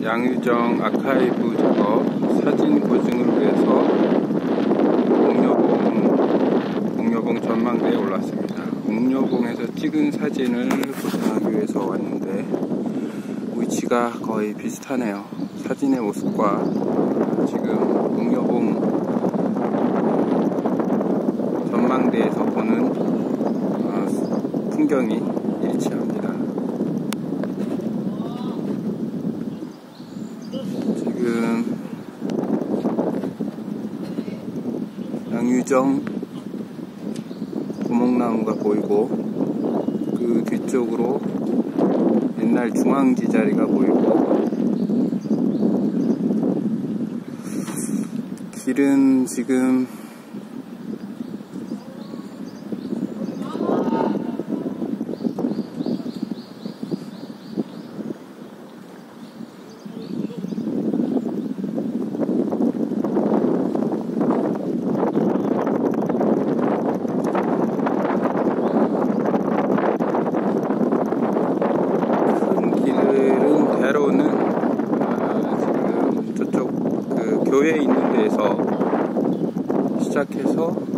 양유정 아카이브 작업 사진 고증을 위해서 옥녀봉 전망대에 올랐습니다. 옥녀봉에서 찍은 사진을 고증하기 위해서 왔는데 위치가 거의 비슷하네요. 사진의 모습과 지금 옥녀봉 전망대에서 보는 풍경이 일치합니다. 지금 양유정 고목나무가 보이고 그 뒤쪽으로 옛날 중앙지 자리가 보이고 길은 지금 대로는 지금 저쪽 그 교회 있는 데에서 시작해서